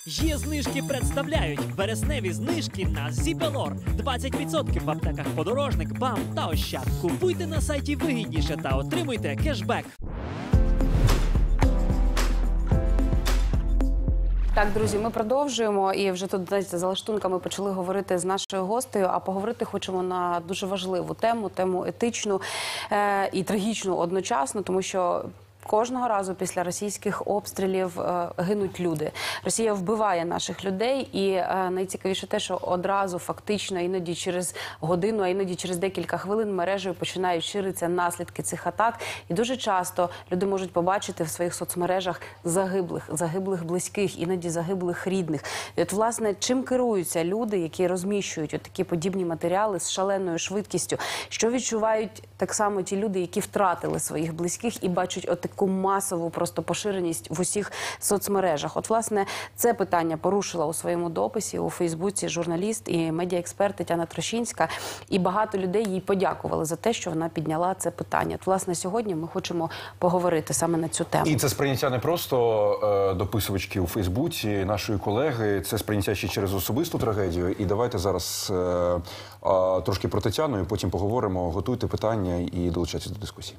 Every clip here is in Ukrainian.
Є знижки представляють вересневі знижки на Зіпелор. 20% в аптеках Подорожник, БАМ та Ощад. Купуйте на сайті вигідніше та отримуйте кешбек. Так, друзі, ми продовжуємо. І вже тут, знаєте, за лаштунками почали говорити з нашою гостею, а поговорити хочемо на дуже важливу тему етичну і трагічну одночасно, тому що кожного разу після російських обстрілів гинуть люди. Росія вбиває наших людей, і найцікавіше те, що одразу фактично іноді через годину, а іноді через декілька хвилин мережею починають ширитися наслідки цих атак. І дуже часто люди можуть побачити в своїх соцмережах загиблих близьких, іноді загиблих рідних. І от, власне, чим керуються люди, які розміщують такі подібні матеріали з шаленою швидкістю? Що відчувають так само ті люди, які втратили своїх близьких і бачать таку масову просто поширеність в усіх соцмережах? От, власне, це питання порушила у своєму дописі у Фейсбуці журналіст і медіаексперт Тетяна Трощинська. І багато людей їй подякували за те, що вона підняла це питання. От, власне, сьогодні ми хочемо поговорити саме на цю тему. І це сприйняття не просто дописувачки у Фейсбуці, нашої колеги, це сприйняття ще через особисту трагедію. І давайте зараз трошки про Тетяну, і потім поговоримо, готуйте питання і долучайтеся до дискусії.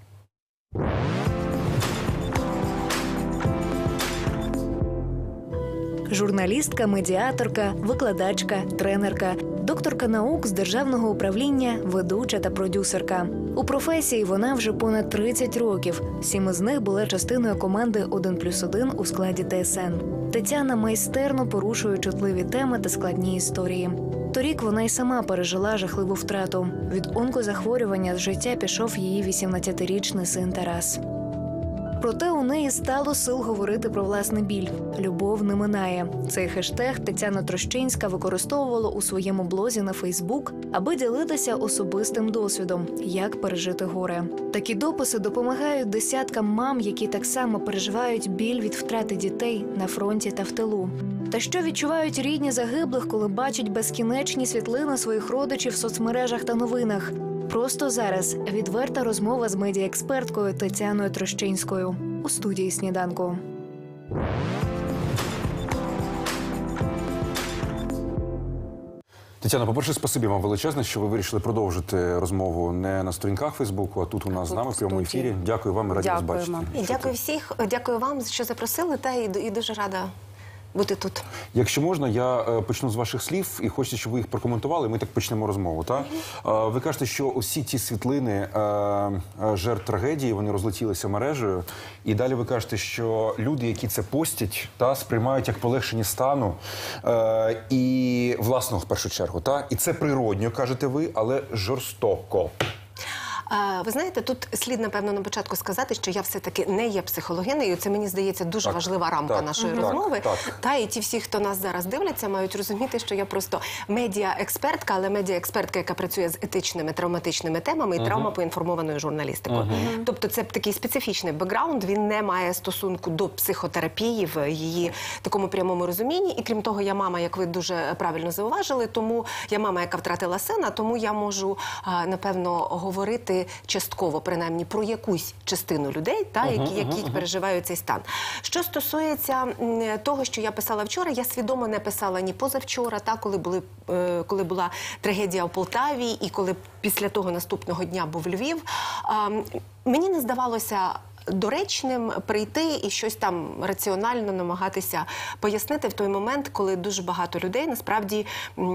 Журналістка, медіаторка, викладачка, тренерка, докторка наук з державного управління, ведуча та продюсерка. У професії вона вже понад 30 років. 7 із них була частиною команди «1+1» у складі ТСН. Тетяна майстерно порушує чутливі теми та складні історії. Торік вона й сама пережила жахливу втрату. Від онкозахворювання з життя пішов її 18-річний син Тарас. Проте у неї стало сил говорити про власний біль. «Любов не минає». Цей хештег Тетяна Трощинська використовувала у своєму блозі на Фейсбук, аби ділитися особистим досвідом, як пережити горе. Такі дописи допомагають десяткам мам, які так само переживають біль від втрати дітей на фронті та в тилу. Та що відчувають рідні загиблих, коли бачать безкінечні світлини своїх родичів в соцмережах та новинах? Просто зараз відверта розмова з медіаексперткою Тетяною Трощинською у студії «Сніданку». Тетяна, по-перше, спасибі вам величезне, що ви вирішили продовжити розмову не на сторінках Фейсбуку, а тут у нас з нами в прямому ефірі. Дякую вам, раді вас бачити. І дякую всіх, дякую вам, що запросили, та і дуже рада бути тут. Якщо можна, я почну з ваших слів і хочеться, щоб ви їх прокоментували, ми так почнемо розмову. Так? Ви кажете, що усі ті світлини жертв трагедії, вони розлетілися мережею, і далі ви кажете, що люди, які це постять, сприймають як полегшення стану і власного в першу чергу. І це природньо, кажете ви, але жорстоко. Ви знаєте, тут слід, напевно, на початку сказати, що я все-таки не є психологинею. Це, мені здається, дуже важлива рамка нашої розмови. Та і ті всі, хто нас зараз дивляться, мають розуміти, що я просто медіаекспертка, але медіаекспертка, яка працює з етичними, травматичними темами і травмопоінформованою журналістикою. Тобто це такий специфічний бекграунд, він не має стосунку до психотерапії в її такому прямому розумінні. І крім того, я мама, як ви дуже правильно зауважили, тому я мама, яка втратила сина, тому я можу, напевно, говорити частково, принаймні, про якусь частину людей, які переживають цей стан. Що стосується того, що я писала вчора, я свідомо не писала ні позавчора, коли була трагедія у Полтаві і коли після того наступного дня був Львів. Мені не здавалося доречним прийти і щось там раціонально намагатися пояснити в той момент, коли дуже багато людей насправді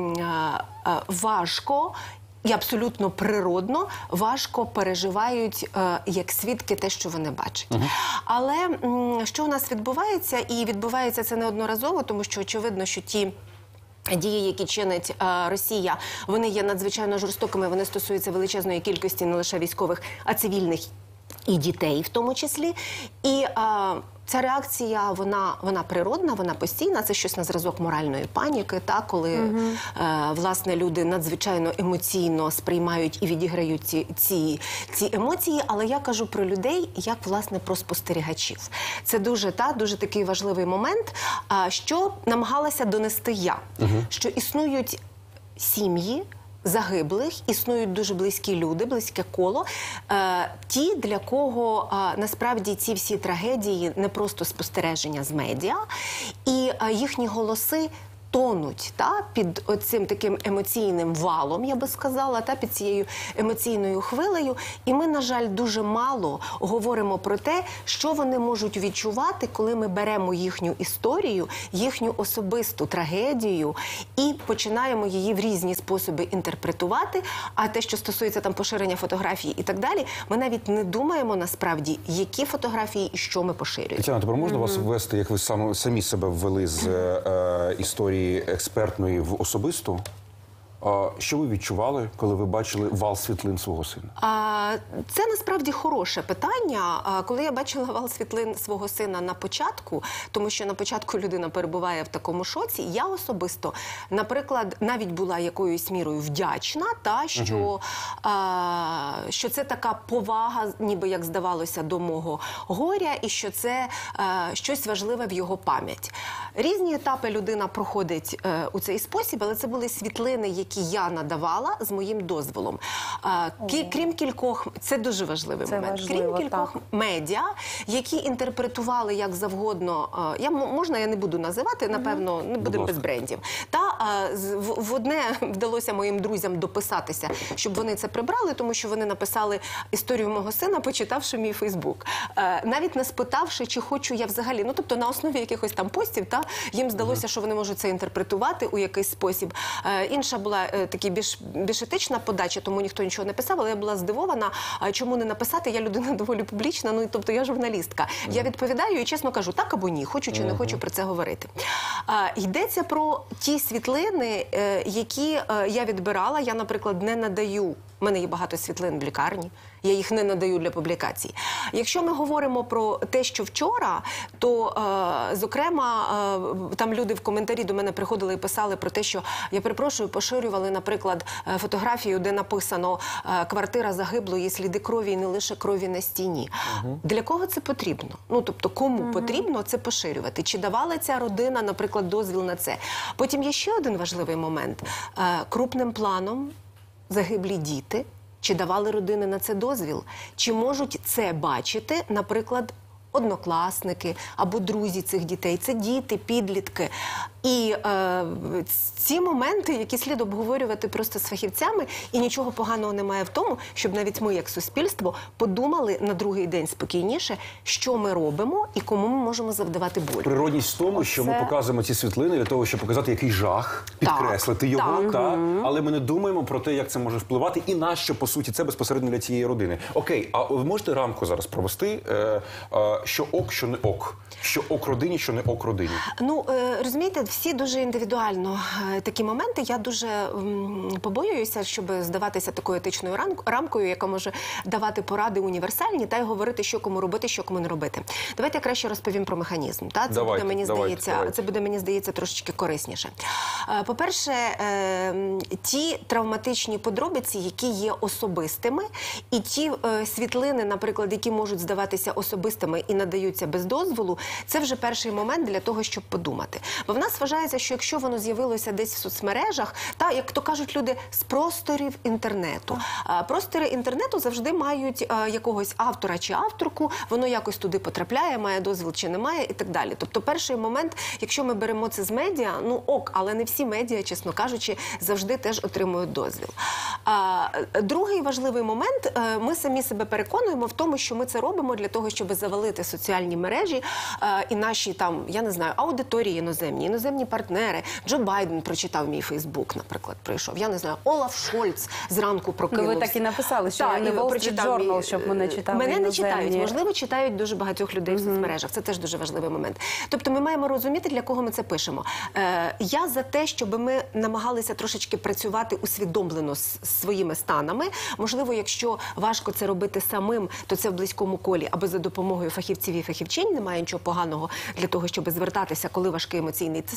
важко і абсолютно природно важко переживають як свідки те, що вони бачать. Але що у нас відбувається, і відбувається це неодноразово, тому що очевидно, що ті дії, які чинить Росія, вони є надзвичайно жорстокими, вони стосуються величезної кількості не лише військових, а цивільних і дітей в тому числі. І ця реакція, вона природна, вона постійна, це щось на зразок моральної паніки, коли, власне, люди надзвичайно емоційно сприймають і відіграють ці емоції, але я кажу про людей, як, власне, про спостерігачів. Це дуже такий важливий момент, що намагалася донести я, що існують сім'ї, загиблих існують дуже близькі люди, близьке коло, ті, для кого насправді ці всі трагедії не просто спостереження з медіа, і їхні голоси тонуть під оцим таким емоційним валом, я би сказала, під цією емоційною хвилею. І ми, на жаль, дуже мало говоримо про те, що вони можуть відчувати, коли ми беремо їхню історію, їхню особисту трагедію і починаємо її в різні способи інтерпретувати. А те, що стосується там поширення фотографій і так далі, ми навіть не думаємо насправді, які фотографії і що ми поширюємо. Тетяна, тепер можна вас ввести, як ви самі себе ввели з історії експертної в особисту? Що ви відчували, коли ви бачили вал світлин свого сина? Це насправді хороше питання. Коли я бачила вал світлин свого сина на початку, тому що на початку людина перебуває в такому шоці, я особисто, наприклад, навіть була якоюсь мірою вдячна, що це така повага, ніби як здавалося, до мого горя, і що це щось важливе в його пам'ять. Різні етапи людина проходить у цей спосіб, але це були світлини, які я надавала з моїм дозволом. Крім кількох, це дуже важливий момент, крім кількох медіа, які інтерпретували як завгодно, можна, я не буду називати, напевно, не будемо без брендів. В одне вдалося моїм друзям дописатися, щоб вони це прибрали, тому що вони написали історію мого сина, почитавши мій Фейсбук. Навіть не спитавши, чи хочу я взагалі, тобто на основі якихось там постів, їм здалося, що вони можуть це інтерпретувати у якийсь спосіб. Інша була такі більш етична подача, тому ніхто нічого не писав, але я була здивована, чому не написати, я людина доволі публічна, тобто я журналістка. Я відповідаю і чесно кажу, так або ні, хочу чи не хочу про це говорити. Йдеться про ті світлини, які я відбирала, я, наприклад, не надаю. У мене є багато світлин в лікарні, я їх не надаю для публікацій. Якщо ми говоримо про те, що вчора, то, зокрема, там люди в коментарі до мене приходили і писали про те, що, я перепрошую, поширювали, наприклад, фотографію, де написано «Квартира загиблої, сліди крові і не лише крові на стіні». Для кого це потрібно? Тобто, кому потрібно це поширювати? Чи давала ця родина, наприклад, дозвіл на це? Потім є ще один важливий момент. Крупним планом загиблі діти, чи давали родини на це дозвіл? Чи можуть це бачити, наприклад, однокласники або друзі цих дітей? Це діти, підлітки. І ці моменти, які слід обговорювати просто з фахівцями, і нічого поганого немає в тому, щоб навіть ми, як суспільство, подумали на другий день спокійніше, що ми робимо і кому ми можемо завдавати болю. Природність в тому, що ми показуємо ці світлини для того, щоб показати, який жах, підкреслити його, але ми не думаємо про те, як це може впливати і на що, по суті, це безпосередньо для цієї родини. Окей, а ви можете рамку зараз провести, що ок, що не ок? Що ок родині, що не ок родині? Розумієте, всі дуже індивідуально такі моменти. Я дуже побоююся, щоб здаватися такою етичною рамкою, яка може давати поради універсальні та й говорити, що кому робити, що кому не робити. Давайте я краще розповім про механізм. Це буде, мені здається, трошечки корисніше. По-перше, ті травматичні подробиці, які є особистими, і ті світлини, наприклад, які можуть здаватися особистими і надаються без дозволу, це вже перший момент для того, щоб подумати. Бо в нас вважається, що якщо воно з'явилося десь в соцмережах, як то кажуть люди, з просторів інтернету. Простори інтернету завжди мають якогось автора чи авторку, воно якось туди потрапляє, має дозвіл чи немає і так далі. Тобто перший момент, якщо ми беремо це з медіа, ок, але не всі медіа, чесно кажучи, завжди теж отримують дозвіл. Другий важливий момент, ми самі себе переконуємо в тому, що ми це робимо для того, щоб завалити соціальні мережі і наші там, я не знаю, аудиторії іноземні партнери. Джо Байден прочитав мій Фейсбук, наприклад, прийшов. Я не знаю, Олаф Шольц зранку прокинувся. Ви так і написали, що я не Wall Street Journal, щоб мене читали. Мене не читають. Можливо, читають дуже багатьох людей в соцмережах. Це теж дуже важливий момент. Тобто ми маємо розуміти, для кого ми це пишемо. Я за те, щоб ми намагалися трошечки працювати усвідомлено з своїми станами. Можливо, якщо важко це робити самим, то це в близькому колі або за допомогою фахівців і фахівчинь. Немає нічого поганого для того, щоб звертатися, коли важкий емоційний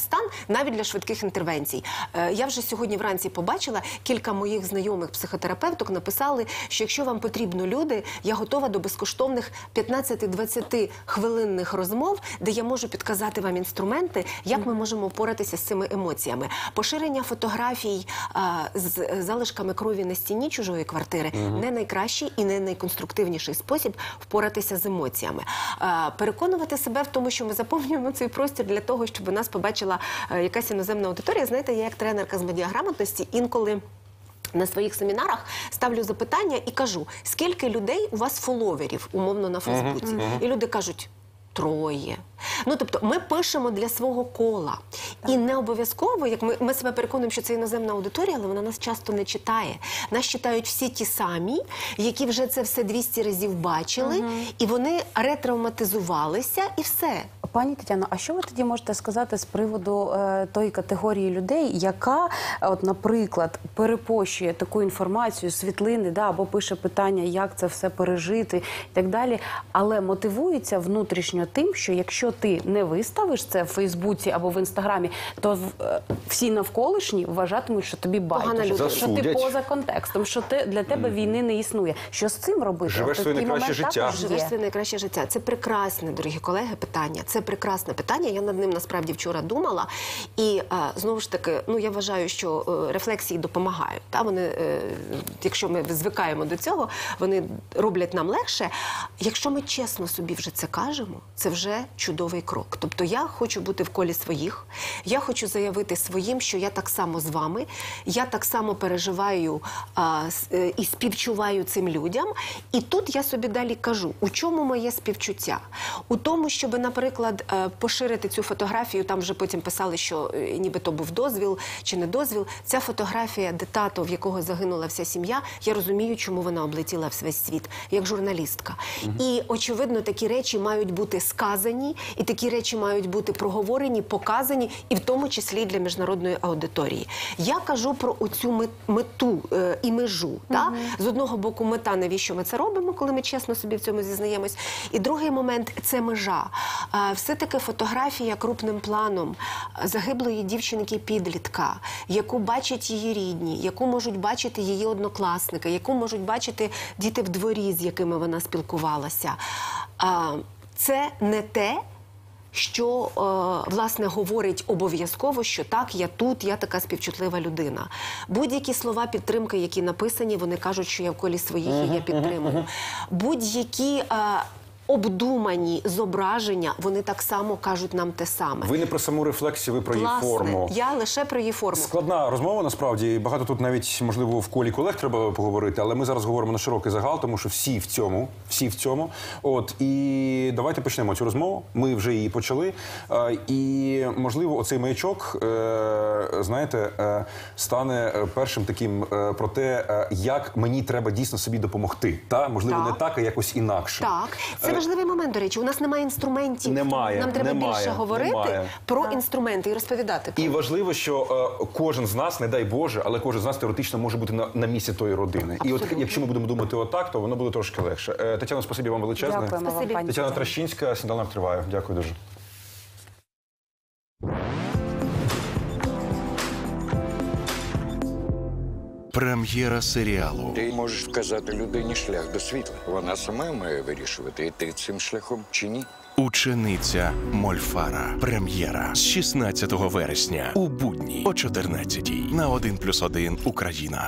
стан навіть для швидких інтервенцій. Я вже сьогодні вранці побачила, кілька моїх знайомих психотерапевток написали, що якщо вам потрібно люди, я готова до безкоштовних 15-20 хвилинних розмов, де я можу підказати вам інструменти, як ми можемо впоратися з цими емоціями. Поширення фотографій з залишками крові на стіні чужої квартири не найкращий і не найконструктивніший спосіб впоратися з емоціями. Переконувати себе в тому, що ми заповнюємо цей простір для того, щоб нас побачила якась іноземна аудиторія. Знаєте, я як тренерка з медіаграмотності інколи на своїх семінарах ставлю запитання і кажу, скільки людей у вас фоловерів, умовно, на Фейсбуці? І люди кажуть, 3. Ну, тобто, ми пишемо для свого кола. І не обов'язково, як ми себе переконуємо, що це іноземна аудиторія, але вона нас часто не читає. Нас читають всі ті самі, які вже це все 200 разів бачили, і вони ретравматизувалися, і все. Пані Тетяно, а що ви тоді можете сказати з приводу тої категорії людей, яка, от, наприклад, перепощує таку інформацію, світлини, або пише питання, як це все пережити і так далі, але мотивується внутрішньо тим, що якщо ти не виставиш це в Фейсбуці або в Інстаграмі, то всі навколишні вважатимуть, що тобі байдуже, що ти поза контекстом, що для тебе війни не існує. Що з цим робити? Живеш своє найкраще життя. Живеш своє найкраще життя. Це прекрасне, дорогі колеги, питання. Це прекрасне питання. Я над ним насправді вчора думала. І знову ж таки, я вважаю, що рефлексії допомагають. Вони, якщо ми звикаємо до цього, вони роблять нам легше. Якщо ми чесно собі вже це кажемо, це вже чудовий крок. Тобто я хочу бути в колі своїх, я хочу заявити своїм, що я так само з вами, я так само переживаю і співчуваю цим людям. І тут я собі далі кажу, у чому моє співчуття? У тому, щоб, наприклад, поширити цю фотографію, там вже потім писали, що нібито був дозвіл чи не дозвіл. Ця фотографія, де тато, в якого загинула вся сім'я, я розумію, чому вона облетіла весь світ, як журналістка. І, очевидно, такі речі мають бути сказані, і такі речі мають бути проговорені, показані, і в тому числі для міжнародної аудиторії. Я кажу про оцю мету і межу. З одного боку, мета, навіщо ми це робимо, коли ми чесно собі в цьому зізнаємось. І другий момент – це межа. Все-таки фотографія крупним планом загиблої дівчинки-підлітка, яку бачать її рідні, яку можуть бачити її однокласники, яку можуть бачити діти в дворі, з якими вона спілкувалася. Це не те, що, власне, говорить обов'язково, що так, я тут, я така співчутлива людина. Будь-які слова підтримки, які написані, вони кажуть, що я в колі своїх і я підтримую. Будь-які обдумані зображення, вони так само кажуть нам те саме. Ви не про саму рефлексію, ви про її форму. Я лише про її форму. Складна розмова, насправді. Багато тут навіть, можливо, в колі колег треба поговорити, але ми зараз говоримо на широкий загал, тому що всі в цьому. От, і давайте почнемо цю розмову. Ми вже її почали. І, можливо, оцей маячок, знаєте, стане першим таким про те, як мені треба дійсно собі допомогти. Можливо, не так, а якось інакше. Так. Це важливий момент, до речі. У нас немає інструментів. Нам треба більше говорити про інструменти і розповідати. І важливо, що кожен з нас, не дай Боже, але кожен з нас теоретично може бути на місці тої родини. Абсолютно. І от якщо ми будемо думати отак, то воно буде трошки легше. Тетяно, спасибі вам величезне. Дякуємо вам, пані Тетяна Трощинська, сніданок триває. Дякую дуже. Прем'єра серіалу. Ти можеш вказати людині шлях до світла. Вона сама має вирішувати, йти цим шляхом чи ні. Учениця Мольфара. Прем'єра з 16 вересня у будні о 14:00 на 1+1 Україна.